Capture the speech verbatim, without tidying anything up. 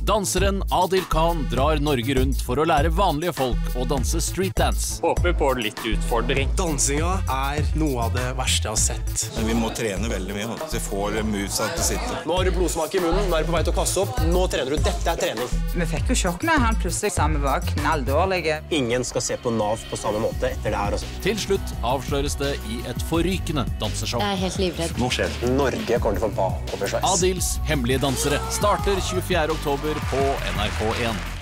Danseren Adil Khan drar Norge rundt for å lære vanlige folk å danse streetdance. Håper på litt utfordring. Dansinga er noe av det verste jeg har sett. Men vi må trene veldig mye, så vi får movesa til å sitte. Nå har du blodsmak i munnen, nå er du på vei til å kaste opp. Nå trener du. Dette er trening. Vi fikk jo sjokk når han plutselig sa vi var knalldårlige. Ingen skal se på Nav på samme måte etter det her også. Til slutt avsløres det i et forrykende danseshow. Jeg er helt livredd. Nå skjer det. Norge kommer til å få bakoversveis. Adils hemmelige dansere starter tjuefjerde oktober på N R K en.